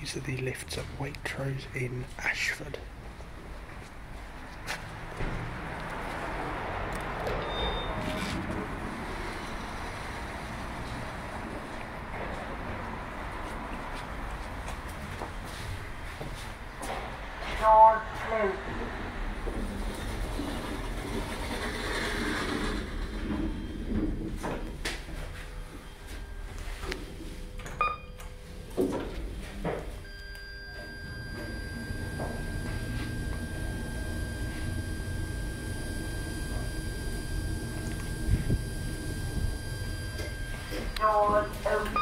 These are the lifts at Waitrose in Ashford. Doors closed. Doors open.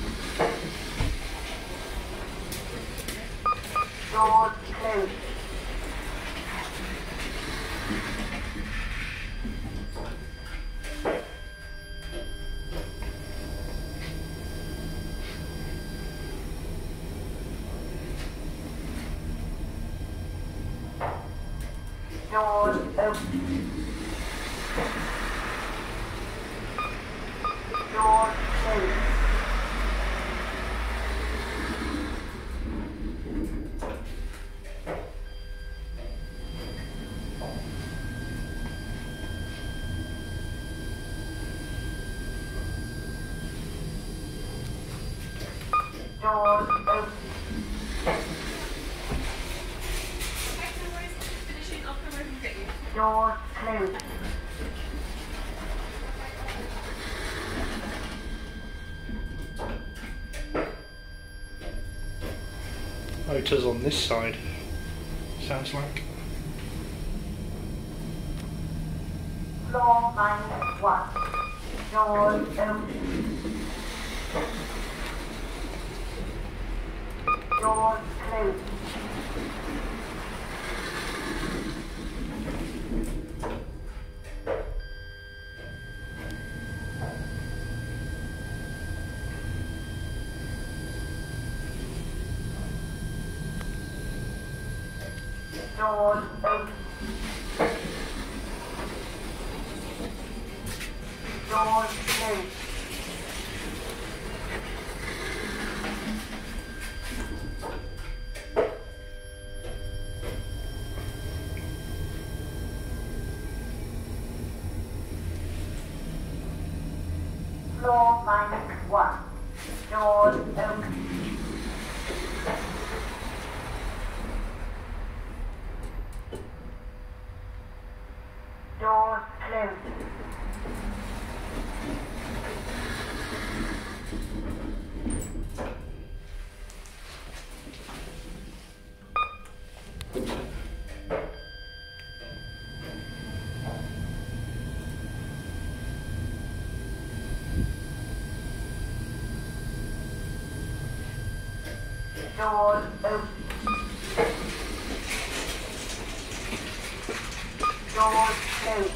Doors closed. Doors open. Doors closed. Doors open. Doors closed. Motors on this side, sounds like. Floor -1. Doors open. Doors closed. Doors open. Doors closed. Floor -1. Doors open. Doors closed. Doors open. Doors closed.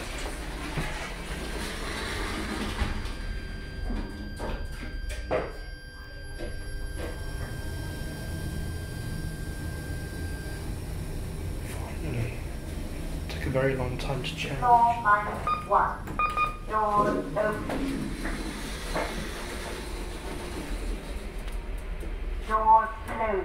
Finally. Took a very long time to change. Floor -1. Doors open. Doors closed.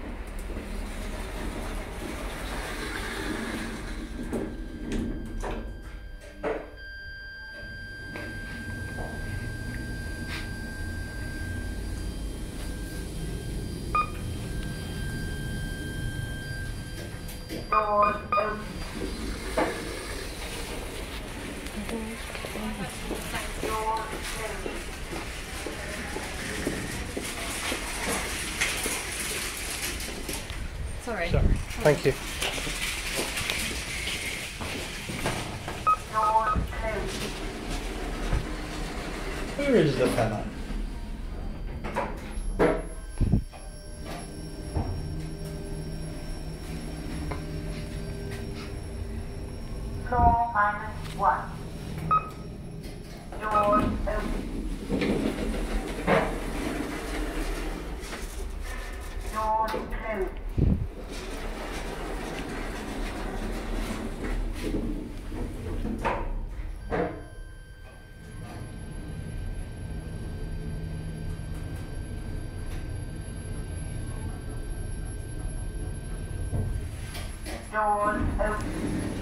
Doors open. Doors closed. Sorry. Sorry. Thank you. Doors closed. Where is the fella? Floor -1. Doors open. Doors closed. Doors open.